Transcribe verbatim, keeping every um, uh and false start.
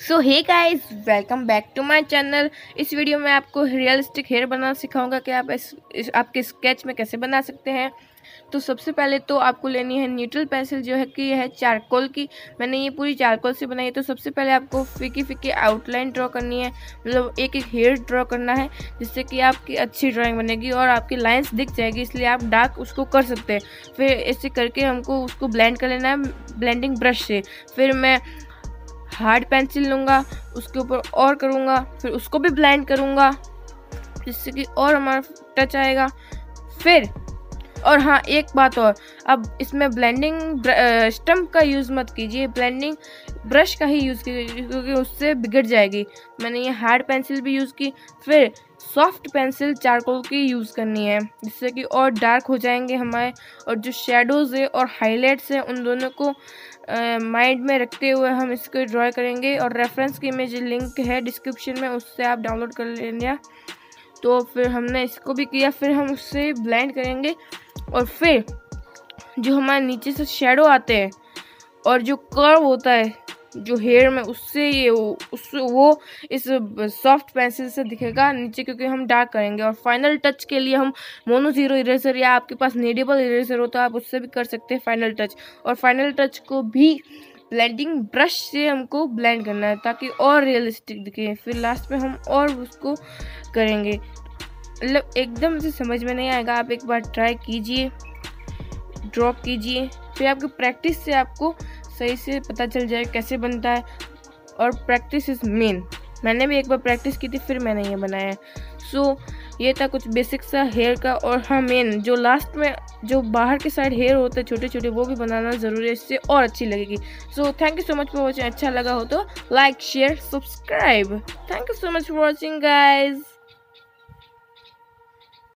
So hey guys, welcome back to my channel. इस video में आपको रियलिस्टिक हेयर बनाना सिखाऊंगा कि आप इस, इस आपके स्केच में कैसे बना सकते हैं। तो सबसे पहले तो आपको लेनी है न्यूट्रल पेंसिल, जो है कि है चारकोल की। मैंने ये पूरी चारकोल से बनाई है। तो सबसे पहले आपको फीकी फीकी आउटलाइन ड्रॉ करनी है, मतलब एक एक हेयर ड्रॉ करना है, जिससे कि आपकी अच्छी ड्राइंग बनेगी और आपकी लाइंस दिख जाएगी, इसलिए आप डार्क उसको कर सकते हैं। फिर ऐसे करके हमको उसको ब्लेंड कर लेना है ब्लेंडिंग ब्रश से। फिर मैं हार्ड पेंसिल लूँगा, उसके ऊपर और करूँगा, फिर उसको भी ब्लेंड करूँगा, जिससे कि और हमारा टच आएगा। फिर और हाँ, एक बात और, अब इसमें ब्लेंडिंग स्टम्प का यूज़ मत कीजिए, ब्लेंडिंग ब्रश का ही यूज़ कीजिए, क्योंकि उससे बिगड़ जाएगी। मैंने ये हार्ड पेंसिल भी यूज़ की। फिर सॉफ्ट पेंसिल चारकोल की यूज़ करनी है, जिससे कि और डार्क हो जाएंगे हमारे। और जो शेडोज़ है और हाईलाइट्स है, उन दोनों को माइंड में रखते हुए हम इसको ड्रॉ करेंगे। और रेफरेंस की इमेज लिंक है डिस्क्रिप्शन में, उससे आप डाउनलोड कर लेंगे। तो फिर हमने इसको भी किया, फिर हम उससे ब्लेंड करेंगे। और फिर जो हमारे नीचे से शेडो आते हैं और जो कर्व होता है जो हेयर में, उससे ये उस वो इस सॉफ्ट पेंसिल से दिखेगा नीचे, क्योंकि हम डार्क करेंगे। और फाइनल टच के लिए हम मोनो जीरो इरेजर, या आपके पास नीडेबल इरेजर हो तो आप उससे भी कर सकते हैं फाइनल टच। और फाइनल टच को भी ब्लेंडिंग ब्रश से हमको ब्लेंड करना है, ताकि और रियलिस्टिक दिखे। फिर लास्ट में हम और उसको करेंगे, मतलब एकदम से समझ में नहीं आएगा, आप एक बार ट्राई कीजिए, ड्रॉ कीजिए, फिर आपकी प्रैक्टिस से आपको सही से पता चल जाए कैसे बनता है। और प्रैक्टिस इज़ मेन। मैंने भी एक बार प्रैक्टिस की थी, फिर मैंने ये बनाया है। सो so, ये था कुछ बेसिक सा हेयर का। और हाँ, मेन जो लास्ट में जो बाहर के साइड हेयर होते हैं छोटे छोटे, वो भी बनाना ज़रूरी है, इससे और अच्छी लगेगी। So thank you so much for watching. अच्छा लगा हो तो like share subscribe. Thank you so much for watching guys.